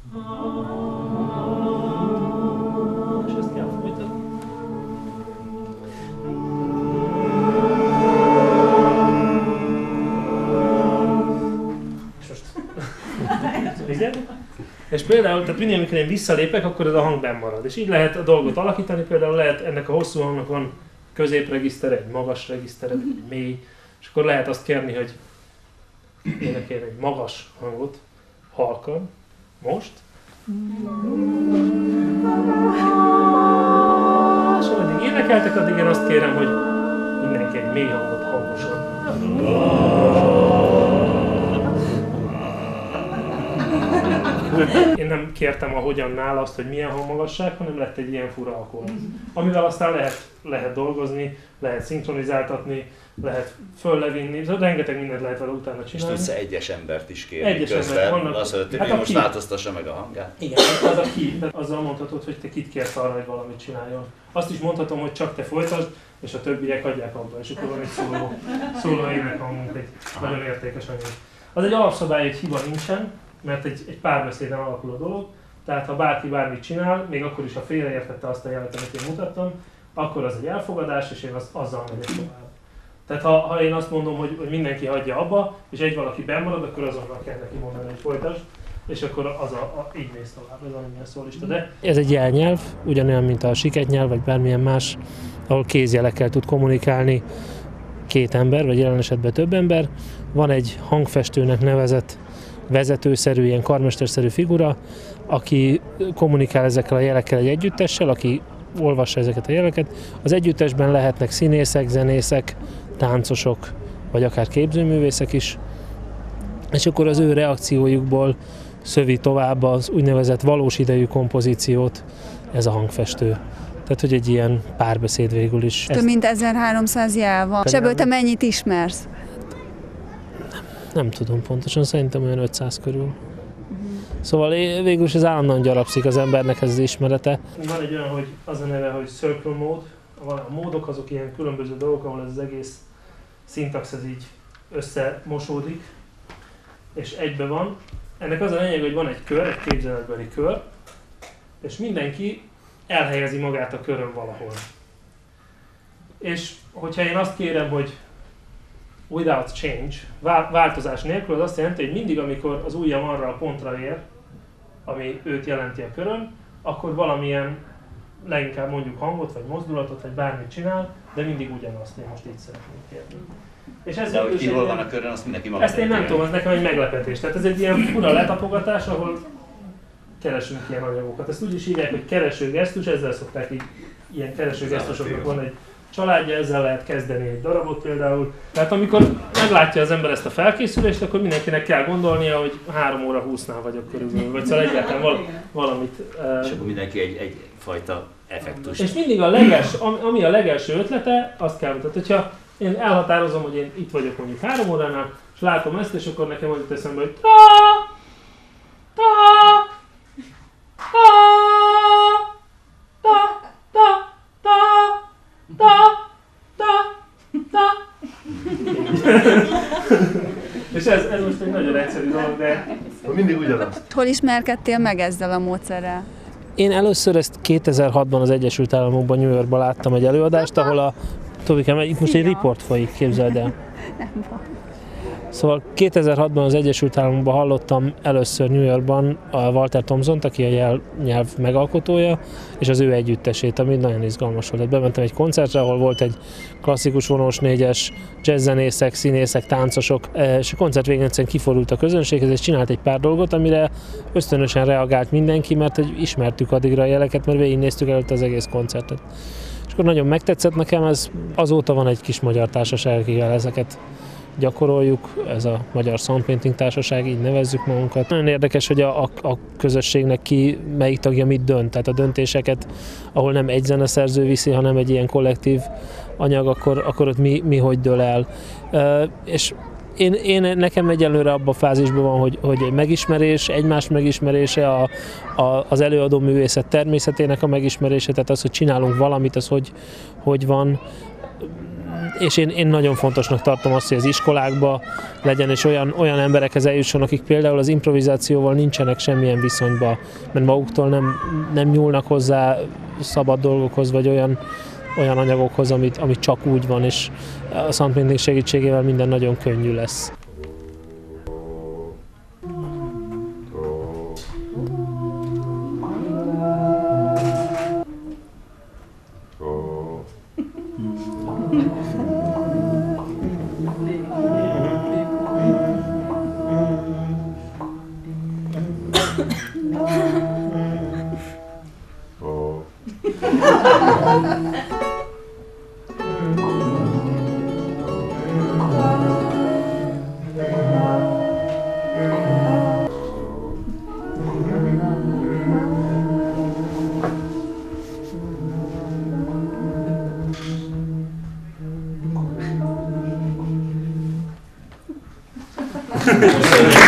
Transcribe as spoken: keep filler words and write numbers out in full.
És ezt kell folytatni. És most... Igen? És például, tehát mindig, amikor én visszalépek, akkor ez a hang benn marad. És így lehet a dolgot alakítani, például lehet ennek a hosszú hangnak van középregisztere, egy magas regisztere, egy mély, és akkor lehet azt kérni, hogy énekeljen egy magas hangot, halkan, most. És ameddig énekeltek, addig én azt kérem, hogy mindenki egy mély hangot hangosan. Én nem kértem a hogyannál azt, hogy milyen hangmagasság, hanem lett egy ilyen fura akkor. Amivel aztán lehet, lehet dolgozni, lehet szinkronizáltatni, lehet föllevinni, rengeteg mindent lehet vele utána csinálni. És tudsz egyes embert is kérni egyes közben, vannak, az, hogy hát most változtassa meg a hangját. Igen, az a ki, de azzal mondhatod, hogy te kit kérsz arra, hogy valamit csináljon. Azt is mondhatom, hogy csak te folytasd, és a többiek adják abba, és akkor van egy szóló, szóló énekhangunk, egy nagyon értékes anyag. Az egy alapszabály, egy hiba nincsen, mert egy, egy párbeszéden alakul a dolog, tehát ha bárki bármit csinál, még akkor is, ha félreértette azt a jelet, amit én mutattam, akkor az egy elfogadás, és én az, azzal megyek tovább. Tehát ha, ha én azt mondom, hogy, hogy mindenki hagyja abba, és egy valaki benn marad, akkor azonnal kell neki mondani, hogy folytasd, és akkor az a, a, így mész tovább, ez a minden szólista. De ez egy jelnyelv, ugyanolyan, mint a siketnyelv, vagy bármilyen más, ahol kézjelekkel tud kommunikálni két ember, vagy jelen esetben több ember. Van egy hangfestőnek nevezett vezetőszerű, ilyen karmesterszerű figura, aki kommunikál ezekkel a jelekkel egy együttessel, aki olvassa ezeket a jeleket. Az együttesben lehetnek színészek, zenészek, táncosok, vagy akár képzőművészek is, és akkor az ő reakciójukból szövi tovább az úgynevezett valós idejű kompozíciót ez a hangfestő. Tehát, hogy egy ilyen párbeszéd végül is. Több mint ezerháromszáz jel van. És ebből te mennyit ismersz? Nem tudom pontosan, szerintem olyan ötszáz körül. Szóval végül is ez állandóan gyarapszik az embernek ez az ismerete. Van egy olyan, hogy az a neve, hogy circle mode. A módok azok ilyen különböző dolgok, ahol ez az egész szintax ez így összemosódik, és egybe van. Ennek az a lényeg, hogy van egy kör, egy képzeletbeli kör, és mindenki elhelyezi magát a körön valahol. És hogyha én azt kérem, hogy without change, változás nélkül, az azt jelenti, hogy mindig, amikor az ujjam arra a pontra ér, ami őt jelenti a körön, akkor valamilyen, leginkább mondjuk hangot, vagy mozdulatot, vagy bármit csinál, de mindig ugyanazt, én most így szeretném kérni. És ez de hogy ki hol van a körön, azt mindenki maga. Ezt én nem tudom, ez nekem egy meglepetés. Tehát ez egy ilyen fura letapogatás, ahol keresünk ilyen anyagokat. Ezt úgy is hívják, hogy keresőgesztus, ezzel szokták így, ilyen keresőgesztusoknak van egy családja, ezzel lehet kezdeni egy darabot például. Tehát amikor meglátja az ember ezt a felkészülést, akkor mindenkinek kell gondolnia, hogy három óra húsznál vagyok körülbelül, vagy szóval egyáltalán val- valamit... Uh, és akkor mindenki egy, egy fajta effektus. És mindig a leges, ami a legelső ötlete, azt kell, tehát hogyha én elhatározom, hogy én itt vagyok mondjuk három óránál, és látom ezt, és akkor nekem az jut eszembe, hogy ta, ta, ta, ta, ta, ta, ta, ta, ta. És ez, ez most egy nagyon egyszerű dolog, de mindig ugyanaz. Hol ismerkedtél meg ezzel a módszerrel? Én először ezt kétezer-hatban az Egyesült Államokban, New Yorkban láttam egy előadást, ahol a Tobikám, itt most egy riport folyik, képzeld el. Szóval kétezer-hatban az Egyesült Államokban hallottam először New Yorkban a Walter Thompsont, aki a jel, nyelv megalkotója, és az ő együttesét, ami nagyon izgalmas volt. Bementem egy koncertre, ahol volt egy klasszikus vonós négyes, jazzzenészek, színészek, táncosok, és a koncert végén egyszerűen kiforult a közönséghez, és csinált egy pár dolgot, amire ösztönösen reagált mindenki, mert hogy ismertük addigra a jeleket, mert végignéztük előtt az egész koncertet. És akkor nagyon megtetszett nekem, ez azóta van egy kis magyar társaság, akivel ezeket gyakoroljuk, ez a Magyar Soundpainting Társaság, így nevezzük magunkat. Nagyon érdekes, hogy a, a, a közösségnek ki, melyik tagja mit dönt, tehát a döntéseket, ahol nem egy zeneszerző viszi, hanem egy ilyen kollektív anyag, akkor, akkor ott mi, mi hogy dől el. Uh, és én, én nekem egyelőre abban a fázisban van, hogy, hogy egy megismerés, egymás megismerése, a, a, az előadó művészet természetének a megismerése, tehát az, hogy csinálunk valamit, az hogy, hogy van. és én, én nagyon fontosnak tartom azt, hogy az iskolákba legyen, és olyan, olyan emberekhez eljusson, akik például az improvizációval nincsenek semmilyen viszonyba, mert maguktól nem, nem nyúlnak hozzá szabad dolgokhoz, vagy olyan, olyan anyagokhoz, amit, amit csak úgy van, és a Szentmintnék segítségével minden nagyon könnyű lesz. Köszönöm.